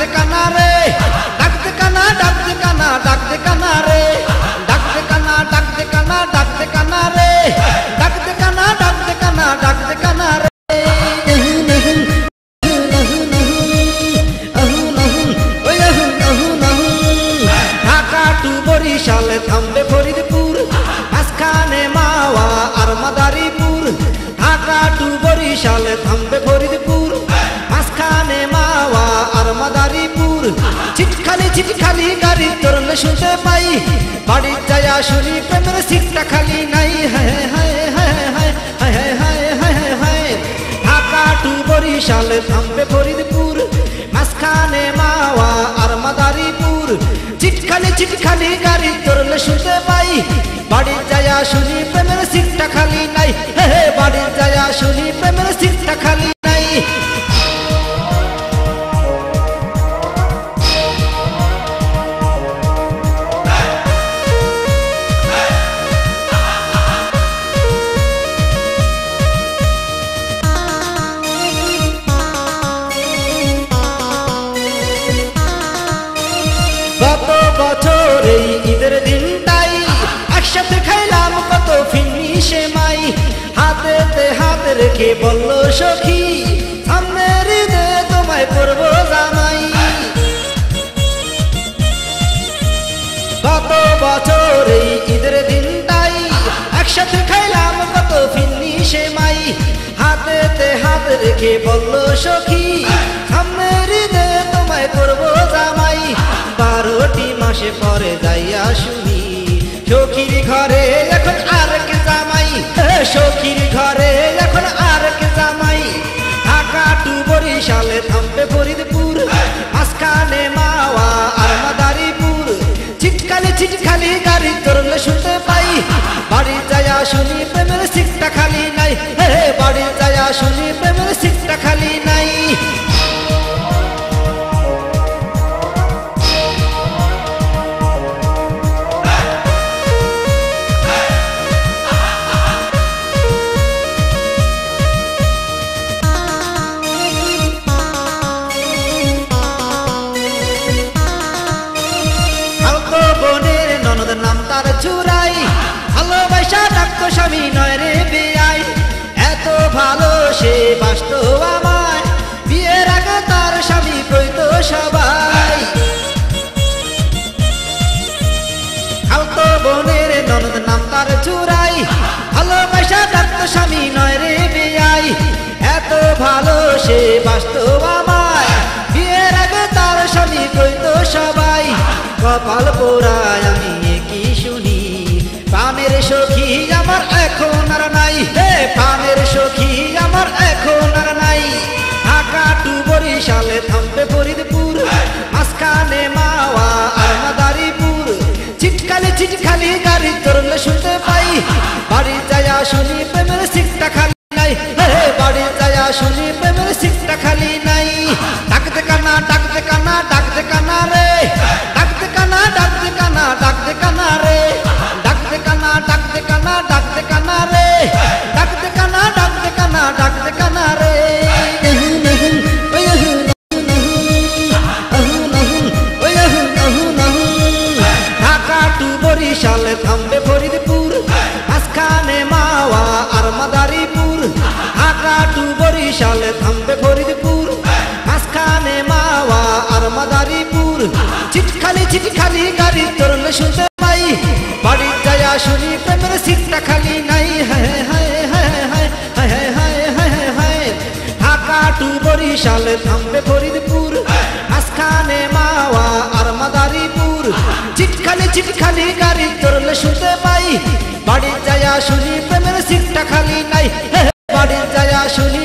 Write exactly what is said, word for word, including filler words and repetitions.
ডাকতে কানা রে ডাকতে কানা ডাকতে কানা ডাকতে কানা রে ডাকতে কানা ডাকতে কানা ডাকতে কানা রে ডাকতে কানা ডাকতে কানা ডাকতে কানা রে ঢাকা টু বরিশাল থামবে ফরিদপুর মাঝখানে মাওয়া আর মাদারীপুর ঢাকা টু বরিশাল থামবে ফরিদপুর মাঝখানে মাওয়া আর মাদারীপুর চিটখালি চিটখালি গাড়ি তোরলে শুনতে পাই বাড়ি যায়া শুনি প্রেমের সিটটা খালি নাই হায় হায় হায় হায় হায় হায় হায় হায় ঢাকা টু বরিশাল থামবে ফরিদপুর মাঝখানে মাওয়া আর মাদারীপুর চিটখালি চিটখালি গাড়ি তোরলে শুনতে পাই বাড়ি যায়া শুনি প্রেমের সিটটা খালি নাই হে হে বাড়ি যায়া শুনি প্রেমের সিটটা খালি নাই গত বছর এই ঈদের দিনটাই একসাথে খাইলাম কত ফিরনি সেমাই হাতেতে হাত রেখে বলল সখী সামনের ঈদে তোমায় পরবো জামাই গত বছর এই ঈদের দিনটাই একসাথে খাইলাম কত ফিরনি সেমাই হাতেতে হাত রেখে বলল সখী সামনের ঈদে তোমায় পরবো জামাই বারোটি মাসে পরে যাইয়া শুনি সখীর ঘরে এখন আর কে জামাই সখীর ঘরে এখন আর কে জামাই ঢাকা টু বরিশালে থামবে ফরিদপুর মাঝখানে মাওয়া আর মাদারীপুর চিটখালি চিটখালি গাড়ি তোরলে শুনতে পাই বাড়ি যায়া শুনি প্রেমের সিটটা খালি নাই হে বাড়ি যায়া শুনি প্রেমের সিটটা খালি নাই নাম তার চুরাই ভালোবাসা ডাকতো স্বামী নয় রে বেয়াই এত ভালো সে বাসতো আমায় বিয়ের আগে তার স্বামী কইতো সবাই খালতো বোনের ননদ নাম তার চুরাই ভালোবাসা ডাকতো স্বামী নয় রে বেয়াই এত ভালো সে বাসতো আমায় বিয়ের আগে তার স্বামী কইতো সবাই কপাল পোড়ায় আমি কি শুনি প্রাণের সখী আমার এখন আর নাই হে প্রাণের সখী আমার এখন আর নাই ঢাকা টু বরিশালে থামবে ফরিদপুর মাঝখানে মাওয়া আর মাদারীপুর চিটখালি চিটখালি গাড়ি তোরলে শুনতে পাই বাড়ি যায়া শুনি প্রেমের সিটটা খালি নাই হে বাড়ি যায়া শুনি প্রেমের সিটটা খালি নাই ডাকতে কানা ডাকতে কানা ডাকতে কানা রে ডাকতে কানা ডাকতে কানা ডাকতে কানা রে ডাকতে কানা ডাকতে কানা ডাকতে কানা রে ডাকতে কানা ডাকতে কানা ডাকতে কানা রে ঢাকা টু বরিশাল থামবে ফরিদপুর মাঝখানে মাওয়া আর মাদারীপুর ঢাকা টু বরিশাল থামবে ফরিদপুর মাঝখানে মাওয়া আর মাদারীপুর চিটখালি চিটখালি গাড়ি তোরলে শুনতে পাই বাড়ি যায়া শুনি প্রেমের সিটটা খালি নাই হায় হায় হায় হায় হায় হায় হায় হায় ঢাকা টু বরিশাল থামবে ফরিদপুর মাঝখানে মাওয়া আর মাদারীপুর চিটখালি চিটখালি গাড়ি তোরলে শুনতে পাই বাড়ি যায়া শুনি প্রেমের সিটটা খালি নাই বাড়ি যায়া শুনি